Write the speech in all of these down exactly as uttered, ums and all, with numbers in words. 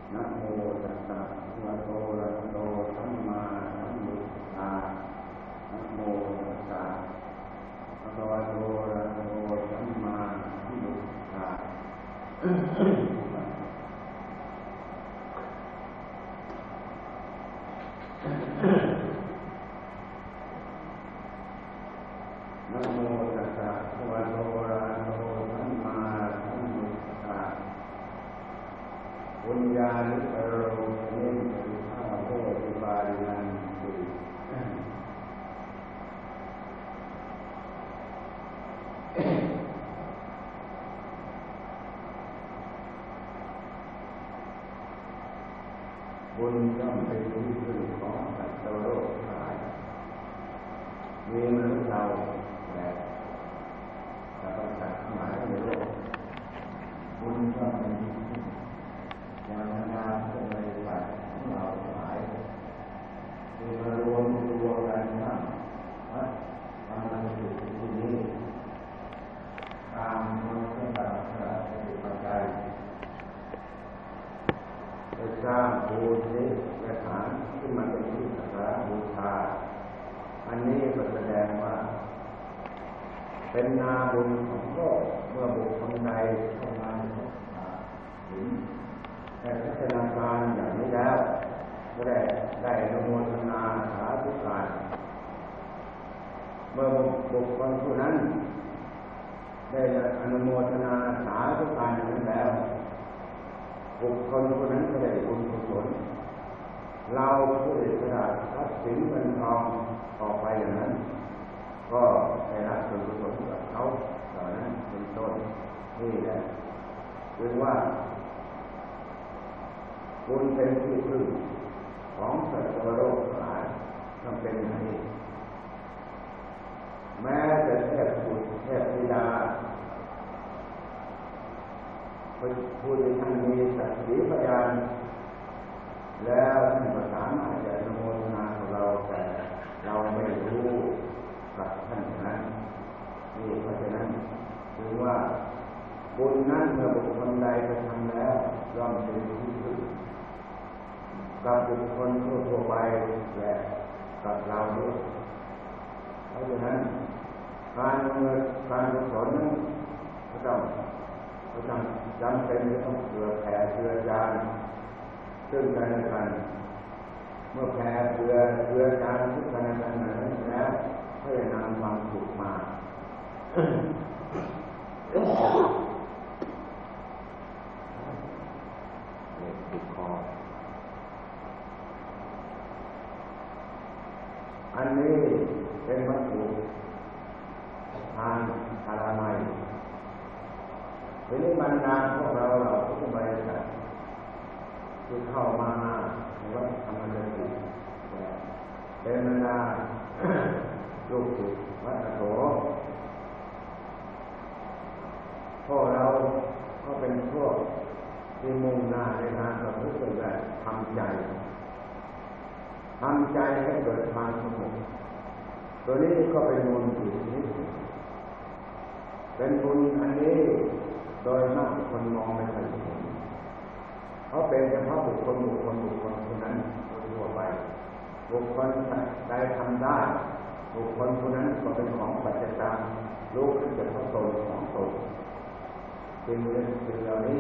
นะโมตัสสะภะคะวะโตอะระหะโตสัมมาสัมพุทธัสสะนะโมตัสสะภะคะวะโตอะระหะโตสัมมาสัมพุทธัสสะนะโมตัสสะภะคะวะโตอะระหะโตสัมมาสัมพุทธัสสะปุญญาลิปโรเนติภาโภติปารินันติบุญย่อมเป็นที่พึ่งของสัตว์โลกทั้งหลายมีมนุษย์เราและสรรพสัตว์ทั้งหลายในโลกบุญย่อมเป็นที่พึ่งอย่างบรรดาผู้บริสุทธิ์ของเราทั้งหลายที่มารวมตัวกันทั้งวัดทำงานอยู่ที่นี้ตามความต้องการพระปัจจัยไปสร้างบูชาสถานที่มันเป็นที่สักการะบูชาอันนี้ก็แสดงว่าเป็นนาบุญของโลกเมื่อบุคคลใดเข้ามาถึงแต่พัฒนาการอย่างนี้แล้วก็ได้ได้อนุโมทนาสาธุการเมื่อบุคคลผู้นั้นได้อนุโมทนาสาธุการนั้นแล้วบุคคลผู้นั้นก็ได้บุญกุศลเราผู้ได้สละทรัพย์สินเงินทองต่อไปอย่างนั้นก็ได้รับบุญกุศลกับเขาเหล่านั้นเป็นต้นนี่แหละเรียกว่าบุญเป็นที่พึ่งของสัตว์โลกทั้งหลายต้องเป็นอย่างนี้แม้แต่เทพบุตรเทพธิดาผู้ที่ท่านมีศักดิ์ศรีพยานแล้วท่านก็สามารถจะอนุโมทนาของเราแต่เราไม่รู้กับท่านนั้นนี่เพราะฉะนั้นถือว่าบุญนั้นเมื่อบุคคลใดกระทำแล้วย่อมเป็นที่พึ่งกับบุคคลทั่วไปและกับเราด้วยเพราะฉะนั้นการเงินการกุศลนั้นก็ต้องก็ต้องจำเป็นจะต้องเผื่อแผ่เผื่อจานซึ่งกันและกันเมื่อแผ่เผื่อเผื่อจานซึ่งกันและกันนั้นแล้วก็จะนำความสุขมาติดคออันนี้เป็นวัตถุทางคารมัยทีนี้บรรดาพวกเราเราผู้บริสุทธิ์ที่เข้ามาในวัดธรรมเจดีย์เป็นบรรดาลูกศิษย์วัดโสพวกเราก็เป็นพวกที่มุ่งหน้าในทางประพฤติปฏิบัติทำใจทำใจให้เกิดความสงบตัวนี้ก็เป็นบุญอีกชนิดเป็นบุญอันนี้โดยมากคนมองไม่ค่อยเห็นเขาเป็นเฉพาะบุคคลบุคคลบุคคลคนนั้นทั่วไปบุคคลใดทำได้บุคคลคนนั้นก็เป็นของปัจจัยตามรู้ขึ้นจากพระตนของตนเป็นเรื่องสิ่งเหล่านี้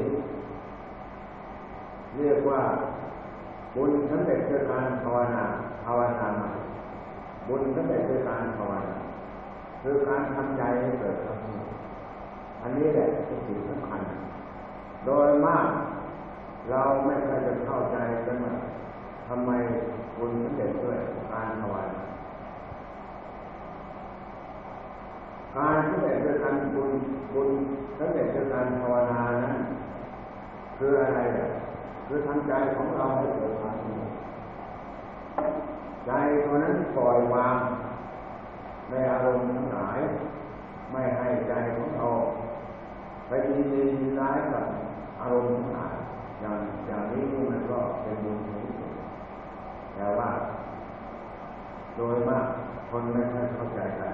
เรียกว่าบุญสำเร็จด้วยการภาวนาภาวนาบุญสำเร็จด้วยการภาวนาคือการทำใจให้เกิดความสงบอันนี้แหละเป็นสิ่งสำคัญโดยมากเราไม่เคยจะเข้าใจกันว่าทำไมบุญสำเร็จด้วยการภาวนาการสำเร็จด้วยการบุญบุญสำเร็จด้วยการภาวนานั้นคืออะไรคือทำใจของเราให้เกิดความสงบใจตัวนั้นปล่อยวางในอารมณ์ทั้งหลายไม่ให้ใจของเราไปยินดียินร้ายกับอารมณ์ทั้งหลายอย่างอย่างนี้มันก็เป็นบุญที่สุดแต่ว่าโดยมากคนไม่ค่อยเข้าใจกัน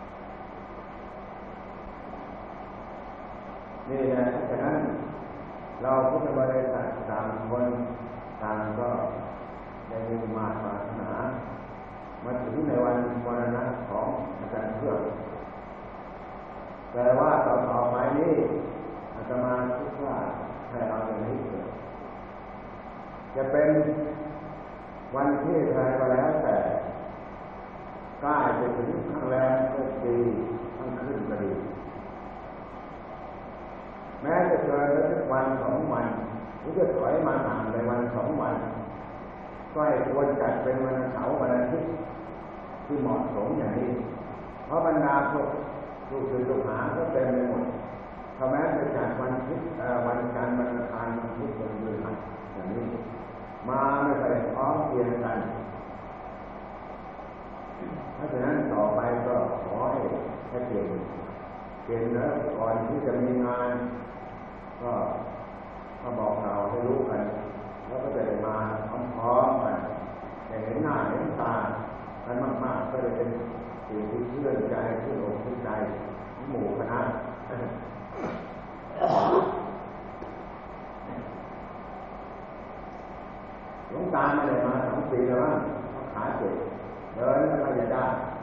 นี่แหละฉะนั้นเราพุทธบริษัทต่างคนต่างก็ได้มีมาปรารถนามาถึงในวันมรณะของอาจารย์เพื่อนแต่ว่าต่อต่อไปนี้อาตมาคิดว่าให้เอาอย่างนี้เถิดจะเป็นวันที่ใดก็แล้วแต่ใกล้จะถึงข้างแรมก็ดีข้างขึ้นก็ดีแม้จะเกินสักวันสองวันหรือจะถอยมาห่างในวันสองวันก็ให้ควรจัดเป็นวันเสาร์วันอาทิตย์ที่เหมาะสมอย่างนี้เพราะบรรดาพวกลูกศิษย์ลูกหาก็เต็มไปหมดถ้าแม้จะจัดวันพุธวันจันทร์วันอังคารวันพุธวันพฤหัสอย่างนี้มาไม่ใส่พร้อมเพียงกันเพราะฉะนั้นต่อไปก็ขอให้ให้เปลี่ยนเปลี่ยนแล้วก่อนที่จะมีงานก็ก็บอกเราให้รู้กันแล้วก็จะได้มาพร้อมๆกันได้เห็นหน้าเห็นตากันมากๆก็จะเป็นสิ่งที่เชื่อใจชื่นอกชื่นใจหมู่คณะหลวงตาไม่ได้มาสองปีแล้วขาเจ็บเดินก็ไม่ได้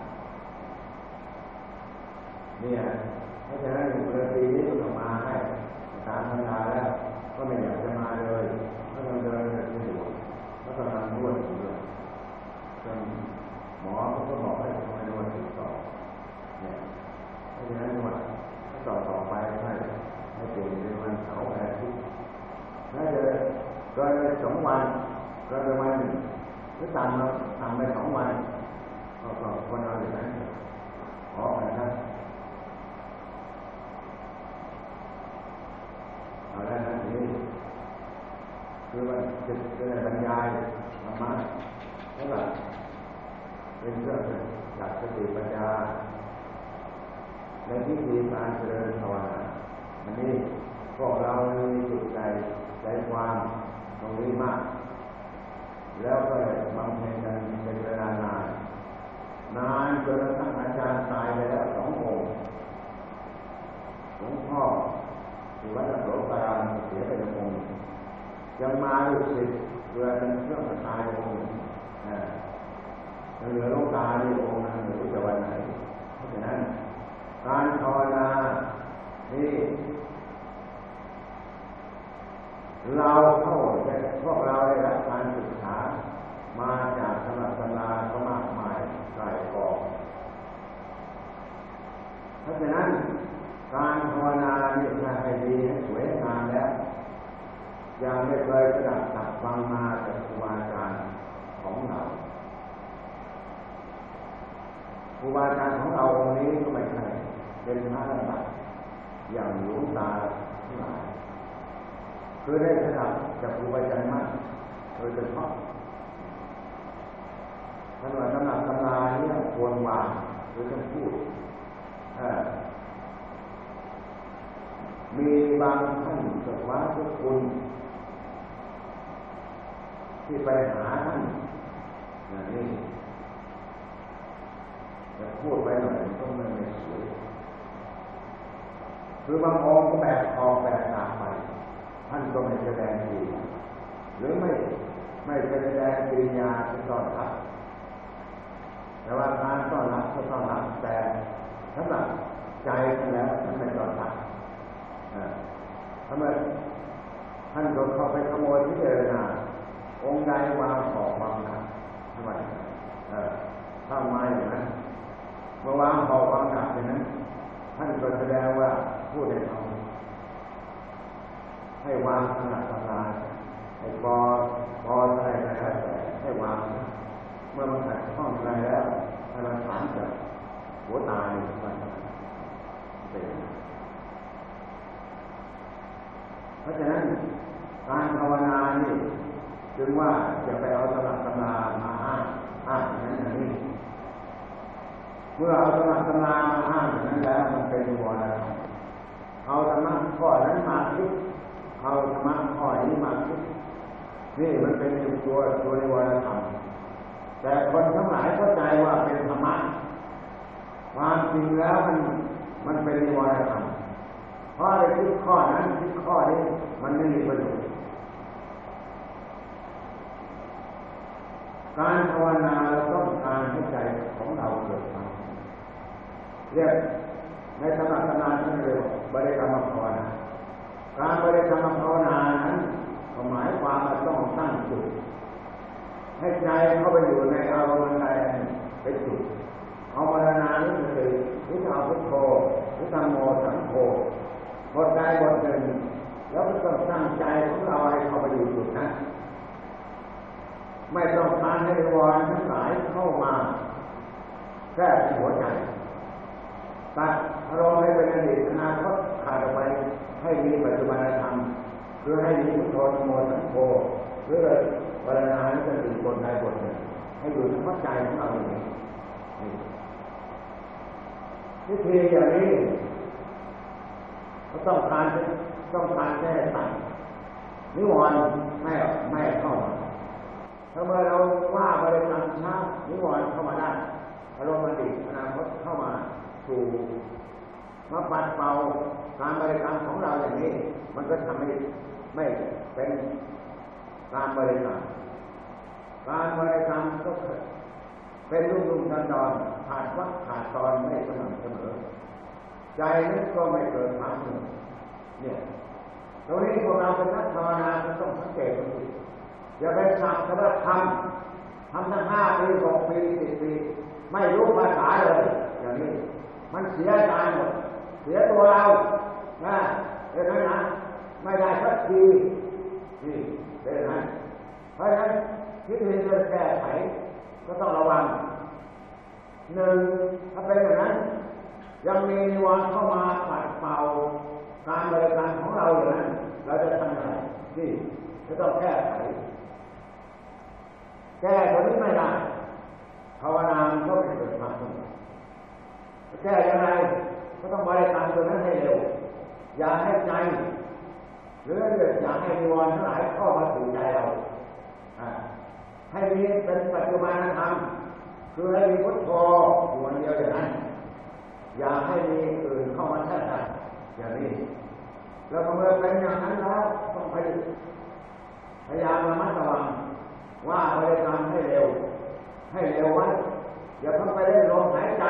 เนี่ยเพราะฉะนั้นเมื่อปีนี้ต้องมาให้ตามธรรมดาแล้วก็ไม่อยากจะมาเลยก็ต้องเดินกันไม่อยู่ก็ต้องทำนวดอยู่ด้วยจนหมอเขาก็บอกให้ทำนวดติดต่อเนี่ยเพราะฉะนั้นนวดต่อต่อไปให้ให้เปลี่ยนเป็นวันเสาร์อาทิตย์ถ้าจะเกินไปสองวันเกินไปวันหนึ่งหรือต่ำเราต่ำไปสองวันก็ก็คนเอาอย่างนั้นขอกันนะเอาแล้วนะทีนี้คือว่าจะจะบรรยายธรรมะแล้วก็เป็นเรื่องหลักสติปัญญาในที่มีการเจริญภาวนาอันนี้พวกเรามีจิตใจใจความตรงนี้มากแล้วก็บำเพ็ญกันเป็นเวลานานนานจนกระทั่งอาจารย์ตายไปแล้วสององค์หลวงพ่อที่วัดหลวงตาเสียไปหนึ่งองค์ยังมาลูกศิษย์เพื่อเป็นเครื่องตายองค์หนึ่งเหลือหลวงตาที่องค์นั้นหรือจะวันไหนเพราะฉะนั้นการภาวนานี่เราเข้าใจพวกเราได้รับการศึกษามาจากตำรับตำราก็มากมายหลายกองเพราะฉะนั้นการภาวนานี่ถ้าให้ดีให้สวยงามแล้วยังไม่เคยกระดับตัดฟังมาจากครูบาอาจารย์ของเราครูบาอาจารย์ของเราองค์นี้ก็ไม่ใช่เป็นพระระดับอย่างหลวงตาทั้งหลายคือได้ระดับจากครูบาอาจารย์มั่นโดยเฉพาะท่านว่าตำราตำราเนี่ยควรวางหรือท่านพูดมีบางท่านสวาทุกคุณที่ไปหาท่านอย่างนี้จะพูดไปหน่อยก็ไม่ไม่สวยคือบางองค์ก็แบบคอแบบตาไปท่านก็ไม่แสดงดีหรือไม่ไม่แสดงกิริยาที่ต้อนรับแต่ว่าการต้อนรับก็ต้อนรับแต่สำหรับใจท่านแล้วท่านไม่ต้อนรับทำไมท่านก็เข้าไปขโมยที่เจรนาองค์ใดวางขอบวางหนักทำไมถ้ามาอย่างนั้นเมื่อวางขอบวางหนักอย่างนั้นท่านก็แสดงว่าพูดให้เอาให้วางขนาดตำราให้พอพออะไรก็แล้วแต่ให้วางเมื่อมันขัดข้องอะไรแล้วให้มันถามจากหัวตายมันเป็นเพราะฉะนั้นการภาวนานี่จึงว่าจะไปเอาตำราตำรามาอ้างอ้างอย่างนั้นอย่างนี้เมื่อเอาตำราตำรามาอ้างอย่างนั้นแล้วมันเป็นวรธรรมเอาธรรมะข้อนั้นมาคิดเอาธรรมะข้อนี้มาคิดนี่มันเป็นตัวตัวในวรธรรมแต่คนทั้งหลายเข้าใจว่าเป็นธรรมะความจริงแล้วมันมันเป็นวรธรรมเพราะในที่ข้อนั้นที่ข้อนี้มันไม่มีประโยชน์การภาวนาเราต้องการให้ใจของเราเกิดความเรียกในสมถะนานท่านเรียกบริกรรมภาวนาการบริกรรมภาวนานั้นหมายความว่าต้องตั้งจุดให้ใจเข้าไปอยู่ในอารมณ์ใดไปจุดเอาภาวนานี้คือหรือเอาพุทโธหรือธัมโมสังโฆบทใดบทหนึ่งแล้วก็ต้องตั้งใจของเราให้เข้าไปอยู่จุดนั้นไม่ต้องการให้วรทั้งหลายเข้ามาแทรกในหัวใจตัดอารมณ์ให้เป็นอดีตอนาคตขาดออกไปให้มีปัจจุบันธรรมคือให้มีพุทโธธัมโมสังโฆหรือภาวนาให้เป็นบทใดบทหนึ่งให้อยู่ในหัวใจของเราอย่างนี้วิธีอย่างนี้ก็ต้องการต้องการแก้ตัณหานิวรณ์ไม่ไม่เข้ามาถ้าเมื่อเราว่าบริกรรมช้านิวรณ์เข้ามาได้อารมณ์อดีตอนาคตเข้ามาสู่มาปัดเป่าการบริกรรมของเราอย่างนี้มันก็ทำให้ไม่เป็นการบริกรรมการบริกรรมก็เป็นรุ่มรุ่มดอนดอนขาดวักขาดตอนไม่สม่ำเสมอใจนั้นก็ไม่เกิดความสงบเนี่ยตรงนี้พวกเราเป็นนักภาวนาต้องสังเกตตรงนี้อย่าไปสักแต่ว่าทำทำตั้งห้าปีหกปีสิบปีไม่รู้ภาษาเลยอย่างนี้มันเสียใจหมดเสียตัวเรานะเป็นนั้นนะไม่ได้สักทีนี่เป็นนั้นเพราะฉะนั้นวิธีจะแก้ไขก็ต้องระวังหนึ่งถ้าเป็นอย่างนั้นยังมีนิวรณ์เข้ามาปัดเป่าการบริการของเราอย่างนั้นเราจะทำยังไงนี่จะต้องแก้ไขแก้ตัวนี้ไม่ได้ภาวนาก็ไม่เกิดความสงบแก้ยังไงก็ต้องบริการตัวนั้นให้เร็วอย่าให้ใจหรืออย่าให้นิวรณ์ทั้งหลายเข้ามาสู่ใจเราให้มีเป็นปัจจุบันธรรมคือให้มีพุทโธอยู่วันเดียวอย่างนั้นอย่าให้มีอื่นเข้ามาแทรกอย่างนี้แล้วเมื่อเป็นอย่างนั้นแล้วต้องพยายามระมัดระวังว่าบริกรรมให้เร็วให้เร็วไว้อย่าต้องไปเล่นลมหายใจ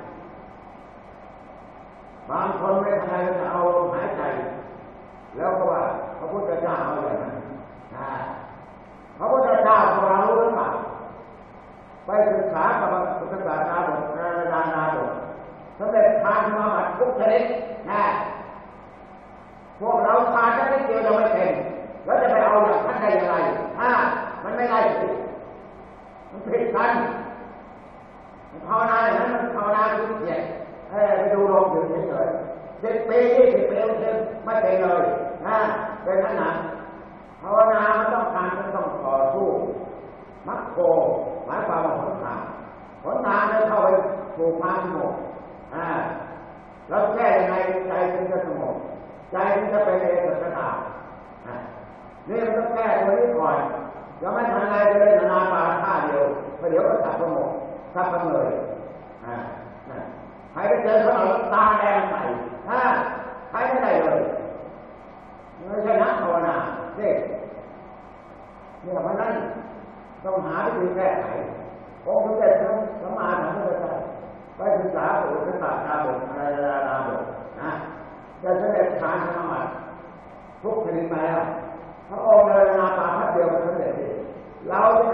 บางคนไม่ทันไรจะเอาลมหายใจแล้วก็ว่าพระพุทธเจ้าเอาอย่างนั้นพระพุทธเจ้าของเรารู้หรือเปล่าไปศึกษากับพุทธศาสนาบทนาดานาบทสำเร็จทานสมาบัติทุกชนิดนะพวกเราทานแค่นิดเดียวยังไม่เป็นแล้วจะไปเอาอย่างท่านได้ยังไงอ่ามันไม่ได้มันผิดกันภาวนาอย่างนั้นมันภาวนาคือเกียรติเออไปดูลมอยู่เฉยๆสิบปียี่สิบปีไม่เป็นเลยนะเป็นขนาดภาวนามันต้องการต้องต่อสู้มัคโคหมายความว่าหนทางหนทางจะเข้าไปสู่ความสงบอ่าแล้วแก้ยังไงใจถึงจะสงบใจถึงจะเป็นเอกคตานี่มันต้องแก้ตัวนี้ก่อนยังไม่ทันไรจะเล่นนาปาท่าเดียวประเดี๋ยวก็สับสงบสับสงเลยอ่าใครไปเจอเขาเอาตาแดงใส่อ่าใครไม่ได้เลยไม่ใช่นักภาวนาเนี่ยเนี่ยเพราะนั้นต้องหาวิธีแก้ไของค์สมเด็จพระสัมมาสัมพุทธเจ้าไปศึกษาบทศึกษาดาบทอะไรดาบทนะจะสำเร็จฌานสมาบัติทุกชนิดมาแล้วพระองค์ในนาปาพัดเดียวกันสำเร็จเราจะ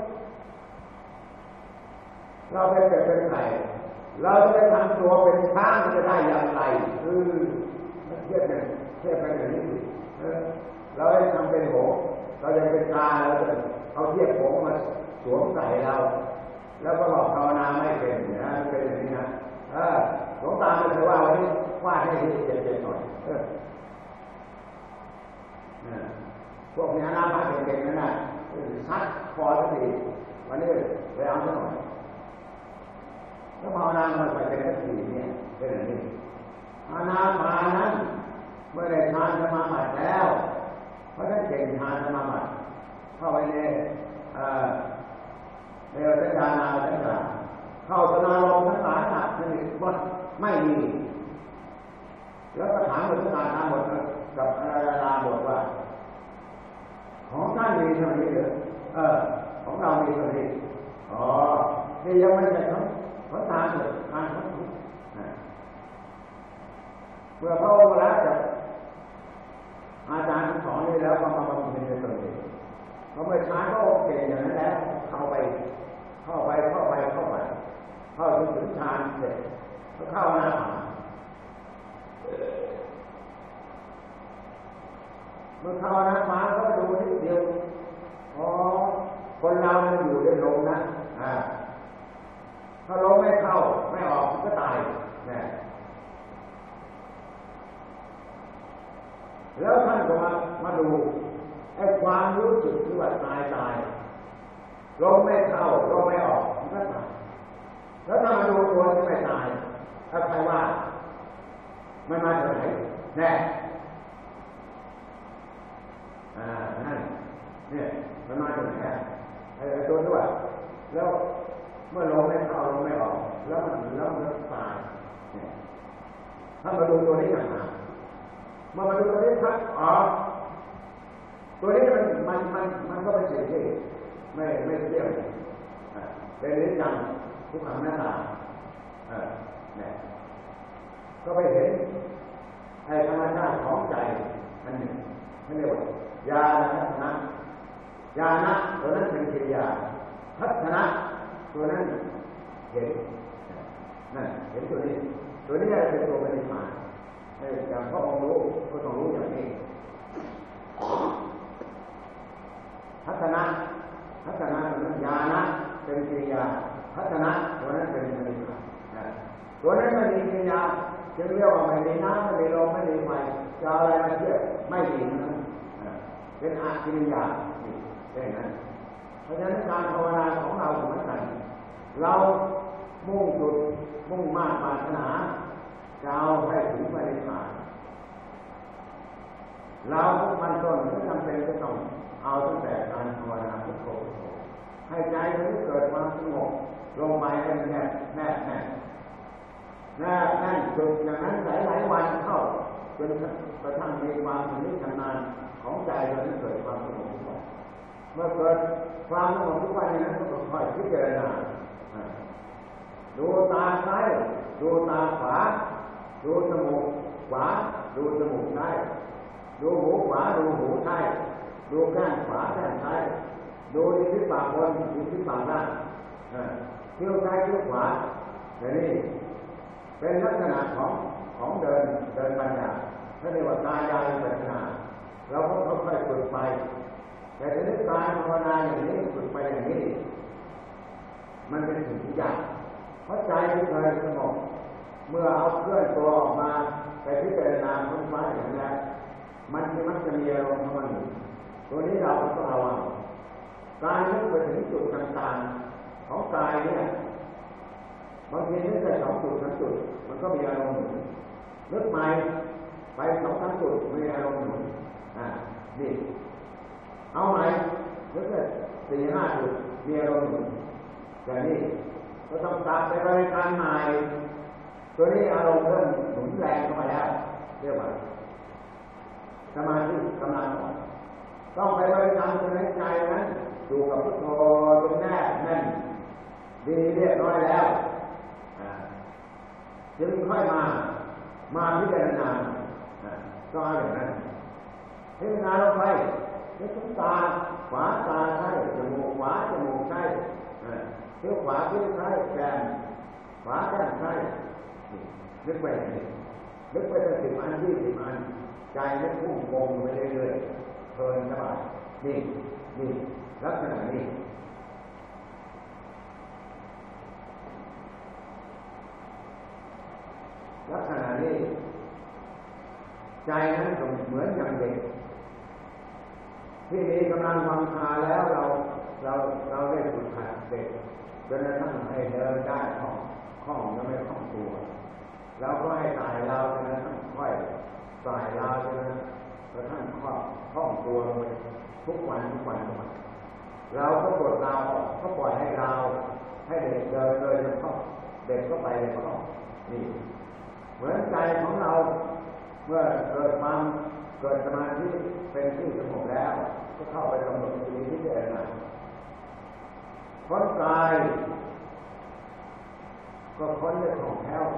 เราเป็นเกิดเป็นไก่เราจะทำตัวเป็นช้างจะได้อย่างไรคือเทียบกันเทียบกันอย่างนี้เราให้ทำเป็นโหเราจะเป็นกาเราจะเอาเทียบผมมาสวมใส่เราแล้วก็บอกภาวนาไม่เป็นนะเป็นอย่างนี้นะเออหลวงตาไม่เคยว่าวันนี้ว่าให้เจ็บๆหน่อยเออพวกนี้น้ำมาเก่งๆนั่นน่ะซัดคอสักทีวันนี้ไปเอาสักหน่อยแล้วภาวนามันไปเป็นสักทีเนี่ยเป็นอย่างนี้อานาปานั้นเมื่อได้ฌานสมาบัติแล้วเพราะท่านเก่งฌานสมาบัติเข้าไปในในสัญญาณสัญญาเข้าสนาลมทั้งหลายหนักสนิทหมดไม่มีแล้วก็ถามถึงการมีเท่านี้เหรอเออของเรามีเท่านี้อ๋อนี่ยังไม่ใช่เขาเขาตามเลยตามเขาเมื่อพระองค์ละจากอาจารย์สอนนี่แล้วก็มาบำเพ็ญในตนเองเขาไม่ช้าก็เก่งอย่างนั้นแล้วเข้าไปเข้าไปเข้าไปเข้าไปเข้าถึงฌานเสร็จก็เข้าหน้าเมื่อเข้าหน้าฟ้าก็ดูนิดเดียวอ๋อคนเรามันอยู่ได้ลงนะอ่าถ้าลงไม่เข้าไม่ออกก็ตายเนี่ยแล้วท่านก็มามาดูไอ้ความรู้สึกที่ว่าตายตายลงไม่เข้าลงไม่ออกมันก็ตายแล้วถ้ามาดูตัวที่ไม่ตายถ้าใครว่ามันมาจากไหนแน่อ่านั่นเนี่ยมันมาจากไหนไอ้ตัวที่ว่าแล้วเมื่อลงไม่เข้าลงไม่ออกแล้วมันแล้วมันตายเนี่ยถ้ามาดูตัวนี้อย่างไรมามาดูตัวนี้ครับอ๋อตัวนี้มันมันมันมันก็เป็นสิ่งที่ไม่ไม่เที่ยงเป็นนิจังทุกขังหน้าตาเออเนี่ยก็ไปเห็นไอ้ธรรมชาติของใจอันหนึ่งนั่นเรียกว่าญาณทัศนะญาณะตัวนั้นเป็นกิริยาทัศนะตัวนั้นเห็นนั่นเห็นตัวนี้ตัวนี้เป็นตัวปฏิภาณอย่างพระองค์รู้ก็ต้องรู้อย่างนี้ทัศนะทัศนะนั้นญาณะเป็นกิริยาทัศนะตัวนั้นเป็นปฏิภาณตัวนั้นไม่มีกิริยาจึงเรียกว่าไม่มีน้ำไม่มีลมไม่มีไฟจะอะไรมาเทียบไม่มีนั้นเป็นอากิริยาเป็นอย่างนั้นเพราะฉะนั้นการภาวนาของเราเหมือนกันเรามุ่งจุดมุ่งมา่ปรารถนาจะเอาให้ถึงปฏิภาณเราทุกมันต้นก็จำเป็นจะต้องเอาตั้งแต่การภาวนาพุทโธให้ใจนี้เกิดความสงบลงไปแน่แน่แน่แน่แน่แน่จุดอย่างนั้นหลายหลายวันเข้าจนกระทั่งมีความชำนิชำนาญของใจเราที่เกิดความสงบทุกวันเมื่อเกิดความสงบทุกวันนี้นั้นก็ค่อยพิจารณาดูตาซ้ายดูตาขวาดูจมูกขวาดูจมูกซ้ายดูหูขวาดูหูซ้ายดูแก้มขวาแก้มซ้ายดูริมฝีปากบนริมฝีปากล่างเที่ยวซ้ายเที่ยวขวาอย่างนี้เป็นลักษณะของของเดินเดินปัญญาถ้าเรียกว่ากายานุปัสสนาเราก็ค่อยๆฝึกไปแต่ทีนี้การภาวนาอย่างนี้ฝึกไปอย่างนี้มันเป็นสิ่งที่ยากเพราะใจที่เคยสงบเมื่อเอาเคลื่อนตัวออกมาไปพิจารณาค้นคว้าอย่างนี้มันมันจะมีอารมณ์ของมันตัวนี้เราก็ต้องระวังการนึกไปถึงจุดต่างๆของกายเนี่ยบางทีนึกได้สองจุดสามจุดมันก็มีอารมณ์หนุนนึกใหม่ไปสองสามจุดมีอารมณ์หนุนอ่านี่เอาใหม่นึกได้สี่ห้าจุดมีอารมณ์หนุนอย่างนี้ก็ต้องกลับไปบริการใหม่ตัวนี้อารมณ์เริ่มหนุนแรงเข้ามาแล้วเรียกว่าสมาธิกำลังอ่อนต้องไปบริกรรมจนในใจนั้นอยู่กับพุทโธจนแน่แน่นดีเรียบร้อยแล้วจึงค่อยมามาพิจารณาก็อย่างนั้นพิจารณาลงไปนึกถึงตาขวาตาใช่จมูกขวาจมูกใช่เที่ยวขวาเที่ยวซ้ายแก้มขวาแก้มซ้ายนึกไปอย่างนี้นึกไปตั้งสิบอันยี่สิบอันใจนึกพุ่งโกงไปเรื่อยๆเพลินสบายนี่นี่ลักษณะนี้ลักษณะนี้ใจนั้นก็เหมือนอย่างเด็กที่มีกำลังวังชาแล้วเราเราเราได้ฝึกหัดเด็กจนกระทั่งให้เดินได้คล่องคล่องและไม่คล่องตัวเราก็ให้ตายเราจนกระทั่งค่อยตายเราจนกระทั่งคล่องคล่องตัวลงไปทุกวันทุกวันทุกวันเราก็ปลดเราออกก็ปล่อยให้เราให้เด็กเดินเลยแล้วก็เด็กก็ไปเลยก็นี่เหมือนใจของเราเมื่อเกิดความเกิดสมาธิเป็นที่สงบแล้วก็เข้าไปกำหนดจิตที่เจริญค้นกายก็ค้นด้วยของแท้ว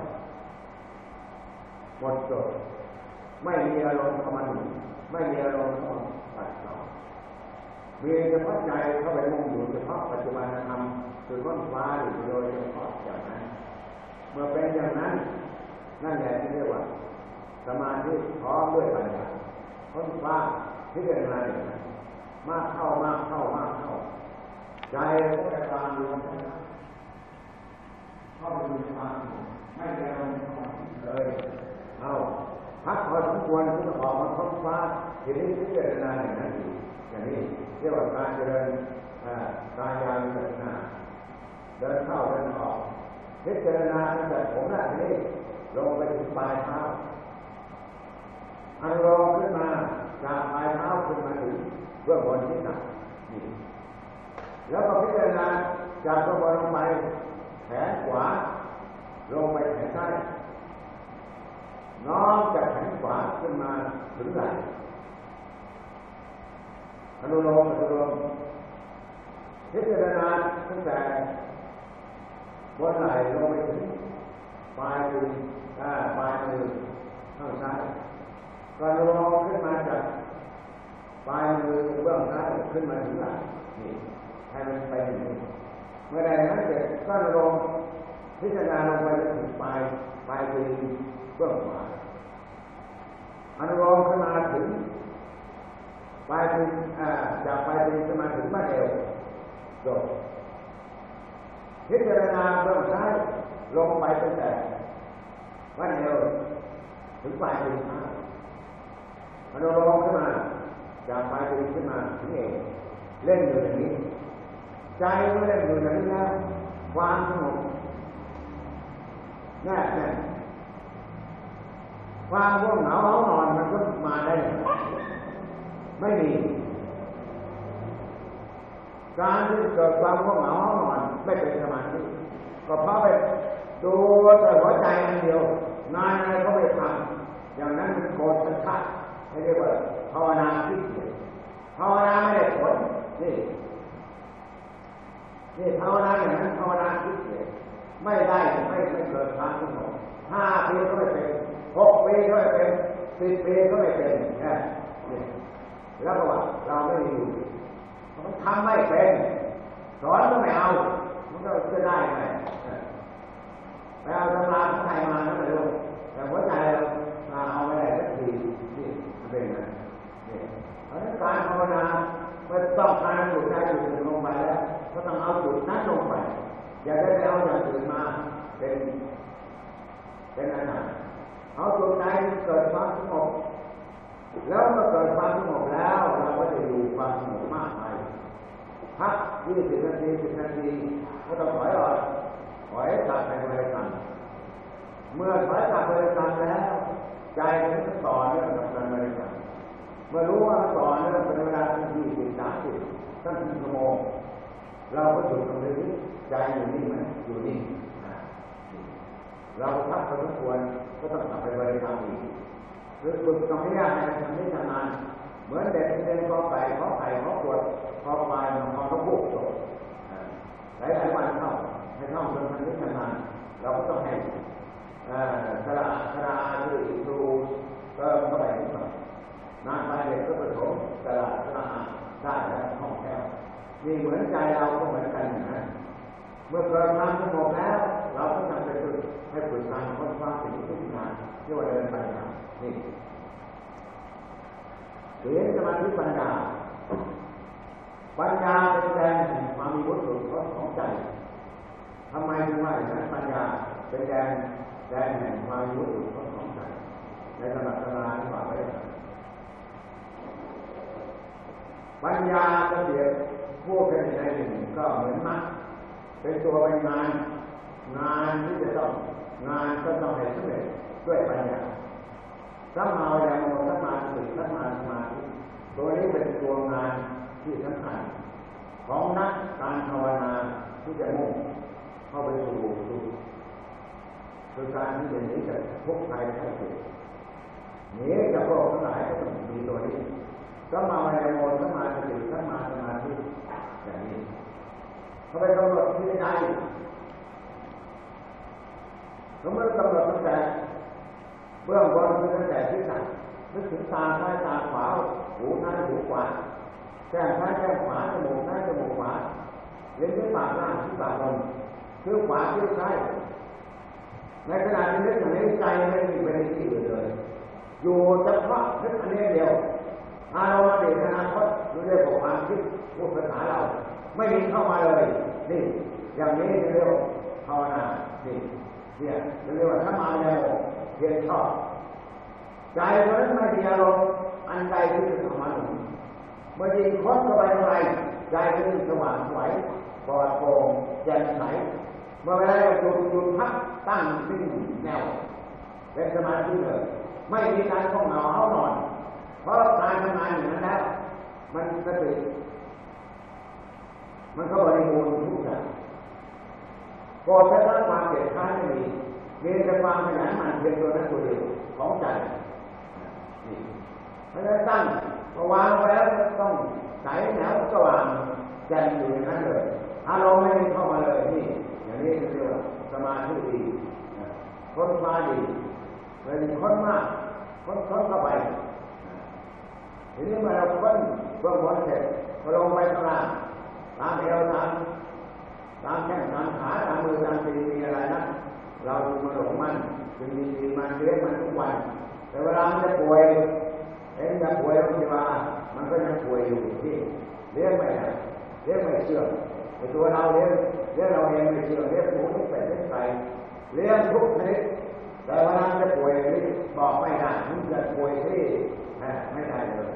หมดจดไม่มีอารมณ์เข้ามาหนุนไม่มีอารมณ์เข้ามาปัดต่อมีเฉพาะใจเข้าไปมุ่งอยู่เฉพาะปัจจุบันธรรมคือค้นคว้าอยู่โดยเฉพาะอย่างนั้นเมื่อเป็นอย่างนั้นนั่นแหละที่เรียกว่าสมาธิพร้อมด้วยปัญญาค้นคว้าพิจารณาอย่างนั้นมากเข้ามากเข้ามากเข้าใจก็จะตามดูเข้าไปดูความไม่ได้ลงเลยเอาพักพอสมควรที่จะออกมาค้นคว้าทีนี้พิจารณาอย่างนั้นอีกอย่างนี้เรียกว่าการเดินกายานุปัสสนาเดินเข้าเดินออกพิจารณาตั้งแต่ผมละนี้ลงไปถึงปลายเท้าอันรองขึ้นมาจากปลายเท้าขึ้นมาถึงเบื้องบนที่หนักนี่แล้วก็พิจารณาจากตัวบนลงไปแขนขวาลงไปแขนซ้ายน้อมจากแขนขวาขึ้นมาถึงไหล่อนุโลมอนุโลมพิจารณาตั้งแต่บนไหล่ลงไปถึงปลายมือปลายมือข้างซ้ายก็อนุโลมขึ้นมาจากปลายมือเบื้องซ้ายขึ้นมาถึงไหล่นี่ให้มันไปอย่างนี้เมื่อใดนั้นเสร็จก็อนุโลมพิจารณาลงไปถึงปลายปลายมือเบื้องขวาอนุโลมขึ้นมาถึงปลายมือจากปลายมือขึ้นมาถึงบั้นเอวจบพิจารณาเบื้องซ้ายลงไปตั้งแต่บั้นเอวถึงปลายมืออนุโลมขึ้นมาจากปลายมือขึ้นมาถึงเอวเล่นอยู่อย่างนี้ใจก็เล่นอยู่อย่างนี้แล้วความสงบแน่แน่ความง่วงเหงาเหานอนมันก็มาได้ไม่มีการที่เกิดความง่วงเหงาเหานอนไม่เป็นสมาธิก็เพราะไปดูแต่หัวใจอันเดียวงานอะไรก็ไม่ทำอย่างนั้นเป็นโกรธเป็นขัดไม่เรียกว่าภาวนาที่เกียจภาวนาไม่ได้ผลนี่นี่ภาวนาอย่างนั้นภาวนาที่เกียจไม่ได้ไม่ไม่เกิดความสงบห้าปีก็ไม่เป็นหกปีก็ไม่เป็นสิบปีก็ไม่เป็นนะนี่แล้วก็ว่าเราไม่อยู่มันทำไม่เป็นสอนก็ไม่เอามันก็จะได้ไหมไปเอาตำราของใครมาแล้วไม่รู้แต่หัวใจเราเอาไม่ได้สักทีนี่มันเป็นนะนี่เพราะฉะนั้นการภาวนาเมื่อต้องการจุดใดจุดหนึ่งลงไปแล้วก็ต้องเอาจุดนั้นลงไปอย่าได้ไปเอาอย่างอื่นมาเป็นเป็นอะไรเอาจุดใดเกิดความสงบแล้วเมื่อเกิดความสงบแล้วเราก็จะอยู่ความสงบมากไปพักยี่สิบนาทีสิบนาทีก็ต้องถอยออกถอยกลับไปบริกรรมเมื่อถอยกลับบริกรรมแล้วใจมันจะต่อเนื่องกับการบริกรรมเมื่อรู้ว่าต่อเนื่องเป็นเวลายี่สิบสามสิบตั้งแต่ชั่วโมงเราก็อยู่ตรงนี้ใจอยู่นี่ไหมอยู่นี่เราพักพอสมควรก็ต้องกลับไปบริกรรมอีกหรือฝึกตรงนี้ให้ทำให้ชำนาญเหมือนเด็กเรียนกอไก่ขอไข่ขอขวดขอควายขอต้องบุกจบหลายหลายวันเข้าให้เข้าจนมันนี้ชำนาญเราก็ต้องให้สระสระคือครูเติมเข้าไปนิดหน่อยนานไปเด็กก็ผสมสระสระได้แล้วห้องแถวนี่เหมือนใจเราก็เหมือนกันอย่างนั้นเมื่อเกิดความสงบแล้วเราก็ทำไปฝึกให้ฝึกการค้นคว้าสิ่งที่งานที่ว่าเดินปัญญานี่เรียนสมาธิปัญญาปัญญาเป็นแดนแห่งความมีวุฒิของใจทำไมถึงว่าอย่างนั้นปัญญาเป็นแดนแดนแห่งความมีวุฒิของใจในตำรับตำราที่ว่าไว้ปัญญาก็เดียวพูดกันในหนึ่งก็เหมือนมรรคเป็นตัวเป็นงานงานที่จะต้องงานก็ต้องให้สำเร็จด้วยปัญญาสัมมาวิญญาณสัมมาสติสัมมาสมาธิตัวนี้เป็นตัวงานที่สำคัญของนักการภาวนาที่จะมุ่งเข้าไปสู่สู่คือการที่จะหนีจากทุกข์ภัยทั้งปวงหนีจากโรคทั้งหลายก็ต้องมีตัวนี้สัมมาวิมุตติสัมมาสติสัมมาสมาธิอย่างนี้เขาไปกำหนดที่ใจเขาไม่กำหนดตั้งแต่เบื้องบนคือตั้งแต่ที่ไหนนึกถึงตาซ้ายตาขวาหูซ้ายหูขวาแก้มซ้ายแก้มขวาจมูกซ้ายจมูกขวาเลิ้นที่ปากล่างที่ปากบนคิ้วขวาคิ้วซ้ายในขณะที่นึกอย่างนี้ใจไม่มีไปในที่อื่นเลยอยู่เฉพาะนึกอันนี้เดียวอารมณ์อดีตอนาคตรู้เรื่องของความคิดพูดภาษาเราไม่มีเข้ามาเลยนี่อย่างนี้เรียกว่าภาวนานี่เนี่ยเรียกว่าถ้ามาแล้วเพียรชอบใจเพราะนั้นไม่มีอารมณ์อันใดที่จะเข้ามาหนุนเมื่อยิงคดเข้าไปเท่าไรใจก็ยิ่งสว่างไสวปลอดโปร่งแจ่มใสเมื่อเวลาเราหยุดหยุดพักตั้งนิ่งแนวเป็นสมาธิเลยไม่มีการท่องเหงาเข้านอนเพราะการทำงานอย่างนั้นแล้วมันสติมันก็บริบูรณ์ทุกอย่างโกรธและละความเกลียดค้านไม่มีมีแต่ความขยันหมั่นเพียรตัวนั้นตัวเดียวของใจนี่เพราะฉะนั้นตั้งพอวางไปแล้วต้องใสแนวสว่างแจ่มอยู่อย่างนั้นเลยอารมณ์ไม่ได้เข้ามาเลยนี่อย่างนี้เรียกว่าสมาธิดีค้นคว้าดีเลยค้นมากค้นค้นเข้าไปทีนี้เมื่อเราค้นเบื้องบนเสร็จพอลงไปข้างล่างตามเอวตามตามแข้งตามขาตามมือตามตีนมีอะไรนะเราดูมันหลงมันจึงมีมันเลี้ยงมันทุกวันแต่เวลามันจะป่วยเองจะป่วยบางทีว่ามันก็ยังป่วยอยู่ที่เลี้ยงไม่ได้เลี้ยงไม่เชื่อแต่ตัวเราเลี้ยงเลี้ยงเราเองไม่เชื่อเลี้ยงหมูเลี้ยงเป็ดเลี้ยงไก่เลี้ยงทุกชนิดแต่เวลาจะป่วยบอกไม่ได้มันจะป่วยที่ไม่ได้เลย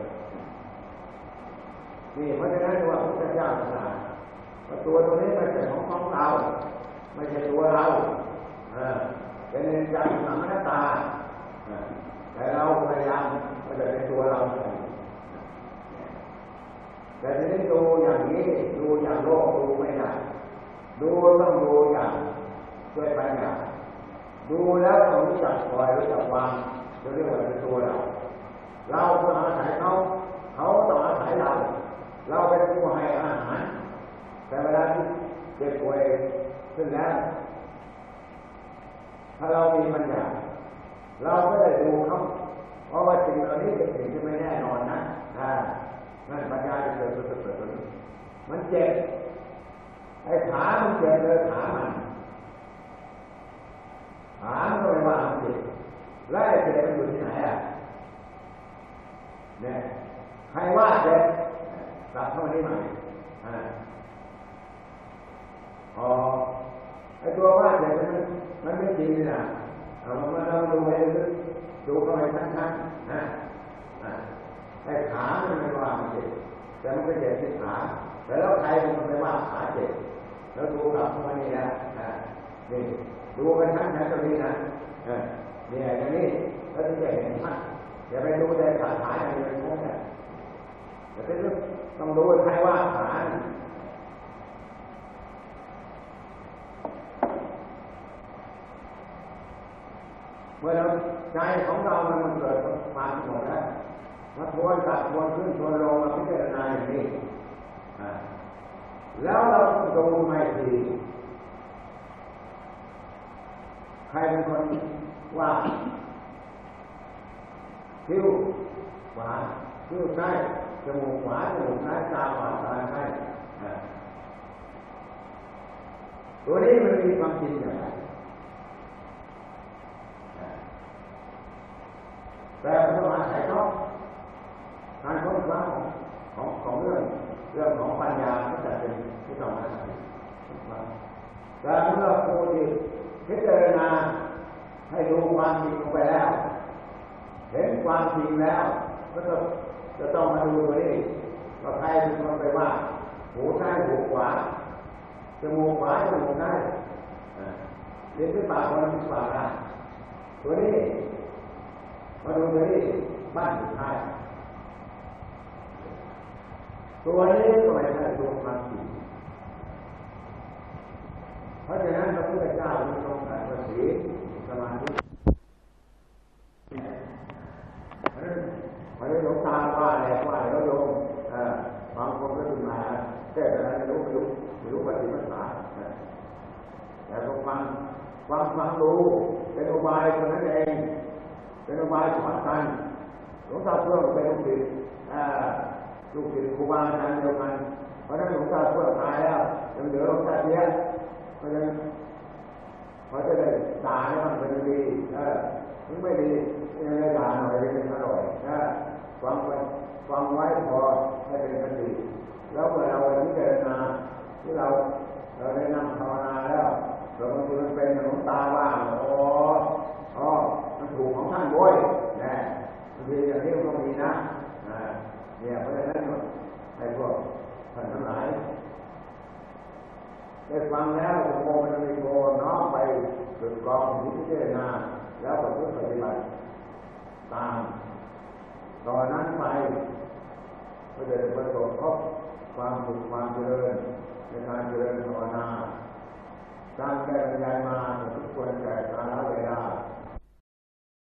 นี่เพราะฉะนั้นว่าพระพุทธเจ้าตรัสว่าตัวตัวนี้ไม่ใช่ของของเราไม่ใช่ตัวเราเป็นเรื่องจำหน้าตาแต่เราพยายามมันจะเป็นตัวเราแต่ทีนี้ดูอย่างนี้ดูอย่างโลกดูไม่ได้ดูต้องดูอย่างด้วยปัญญาดูแล้วต้องรู้จักปล่อยรู้จักวางจะเรียกว่าเป็นตัวเราเราต้องอาศัยเขาเขาต้องอาศัยเราเราเป็นผู้ให้อาหารแต่เวลาที่เจ็บป่วยขึ้นแล้วถ้าเรามีปัญญาเราก็ได้ดูเขาเพราะว่าสิ่งเหล่านี้เป็นสิ่งที่ไม่แน่นอนนะนั่นปัญญาจะเกิดขึ้นเกิดขึ้นมันเจ็บไอ้ขามันเจ็บเลยขามันขามันก็ไม่ว่ามันเจ็บแล้วไอ้เจ็บมันอยู่ที่ไหนอ่ะเนี่ยใครว่าเจ็บกลับเข้ามานี่ใหม่อ๋อไอ้ตัวว่าเจ็บมันมันไม่จริงนี่นะเอามาเราดูไปดูเข้าไปทั้งๆนะไอ้ขามันไม่ว่ามันเจ็บแต่มันก็เจ็บที่ขาแต่แล้วใครมันไม่ว่าขาเจ็บแล้วดูกลับเข้ามานี่นะนี่ดูกันทั้งนั้นตรงนี้นะเนี่ยอย่างนี้แล้วถึงจะเห็นชัดอย่าไปดูแต่ขาขาอย่างเดียวนั่นแหละแต่ต้องดูใครว่าขาเมื่อเราใจของเรามันเกิดความสงบแล้วมาทวนกลับทวนขึ้นทวนลงมาพิจารณาอย่างนี้แล้วเราต้องดูไม่ดีใครเป็นคนว่าคิ้วขวาคิ้วซ้ายจมูกขวาจมูกซ้ายตาขวาตาซ้ายตัวนี้มันมีความจริงอย่างไรแต่พระมหาสายเขาการค้นคว้าของของของเรื่องเรื่องของปัญญาก็จะเป็นที่ต้องอาศัยแต่เมื่อผู้ที่พิจารณาให้ดูความจริงลงไปแล้วเห็นความจริงแล้วก็จะจะต้องมาดูตัวนี้ว่าใครเป็นคนไปว่าหูซ้ายหูขวาจมูกขวาจมูกซ้ายเลี้ยงที่ปากคนที่ปากได้ตัวนี้มาดูตัวนี้บ้านสุดท้ายตัวนี้ก็ไม่ใช่ตัวความจริงเพราะฉะนั้นพระพุทธเจ้าทรงตรัสว่าศีลสมาธิเพราะฉะนั้นหลวงตาว่าแหละว่าแล้วโยมบางคนก็ถึงมาแก้อะไรไม่รู้ไม่รู้ไม่รู้ปฏิบัติภาษาแต่ก็ฟังฟังฟังดูเป็นอุบายคนนั้นเองเป็นอุบายสอนกันหลวงตาเพื่อนเป็นลูกศิษย์ลูกศิษย์ครูบาอาจารย์เดียวกันเพราะนั้นหลวงตาเพื่อนตายแล้วยังเหลือหลวงตาเทียนเพราะฉะนั้นเขาจะได้ด่าให้มันเป็นดีเออถึงไม่ดียังได้ด่าหน่อยเป็นอร่อยนะฟังฟังไว้พอให้เป็นคติแล้วเมื่อเราพิจารณาที่เราเราได้นั่งภาวนาแล้วเราบางทีมันเป็นหลวงตาว่าอ๋ออ๋อมันถูกของท่านโว้ยนะบางทีอย่างนี้มันก็มีนะเนี่ยเพราะฉะนั้นให้พวกท่านทั้งหลายได้ฟังแล้วโมมันมีโมน้อมไปฝึกกองพิจารณาแล้วประพฤติปฏิบัติตามตอนนั้นไปก็จะประสบพบความสุขความเจริญในการเจริญภาวนาการแก้ปัญญามาทุกคนแก่กาลเวลา